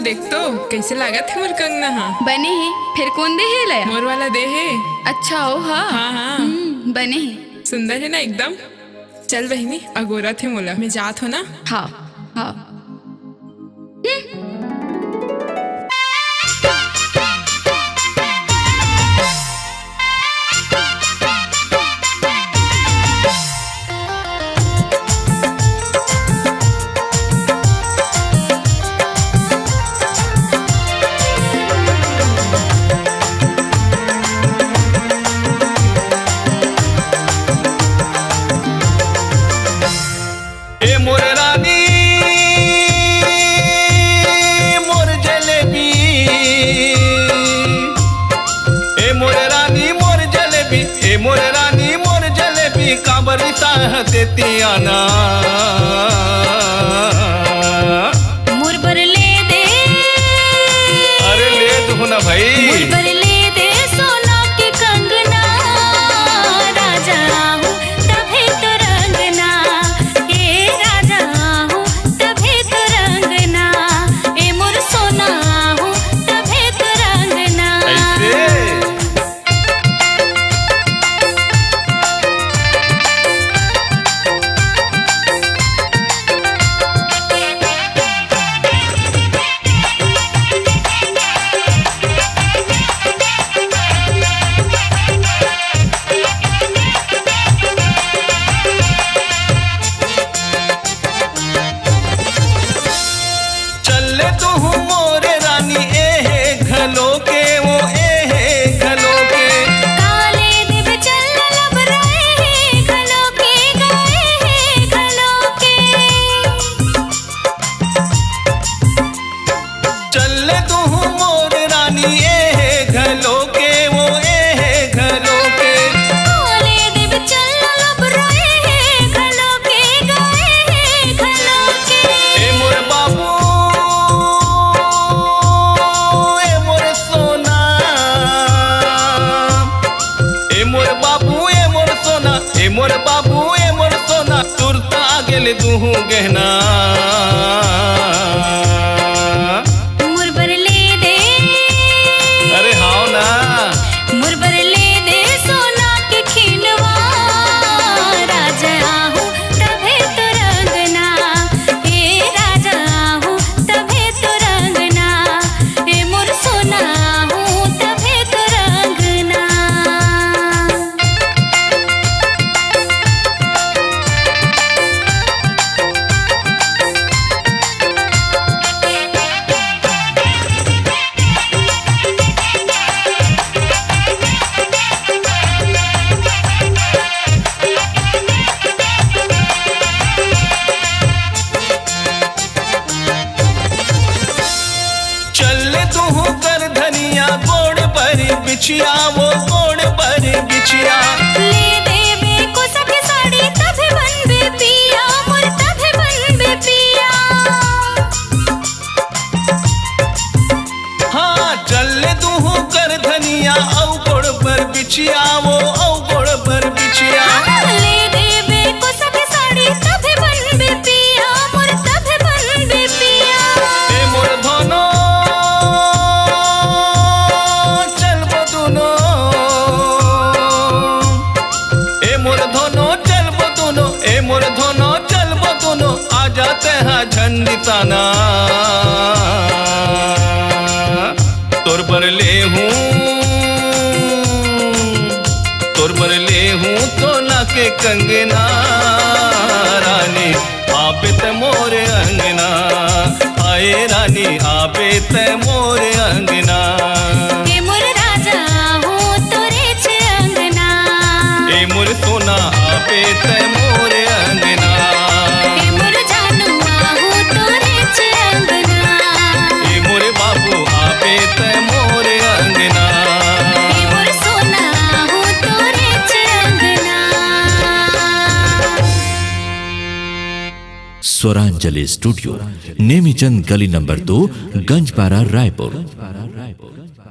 देख तो कैसे लागत है मोर कंगना। हाँ बने है फिर कौन दे है लया? मोर वाला दे है। अच्छा हो हाँ हाँ हाँ बने है। सुंदर है ना एकदम। चल बहनी अगोरा थे मोला मैं जात हो ना। हाँ हाँ देती आना मुरबर ले दे। अरे ले दो ना भाई। मुरबर ले दे सोना के कंगना राजा हूँ तभी तो रंगना। ए राजा हूँ तभी तो रंगना। ए मोर सोना हूँ तभी तो रंगना। मोर बाबू ए मोर सोना तुरता गेल दूहू गहना। मुरबर ले दे। अरे हाँ ना मुरबर ले दे सोना के खिलवा राजा हूँ तभी तो रंगना। ए राजा हूँ तभी तो रंगना। ए मोर सोना हूँ तभी तो रंगना। बिछिया वो गोड़ पर बिछिया ले देवे को सके साड़ी तभी बनबे पिया मोर तभी बनबे पिया। हाँ चल दूहू कर धनिया औ गोड़ पर बिछिया वो औ गोड़ पर बिछिया। ले देवे को सके साड़ी तभी बनबे पिया मोर तभी बनबे पिया। ए मोर धनो जाते हैं झंडिताना। तोर बर ले हूँ तो ना के कंगना रानी आपे ते मोरे अंगना। आए रानी आपे ते मोरे अंगना। ए मोर राजा हूँ तोरे छ अंगना। ए मोर सोना आपे ते मोरे अंगना। स्वरांजलि स्टूडियो नेमीचंद गली नंबर 2 गंजपारा रायपुर।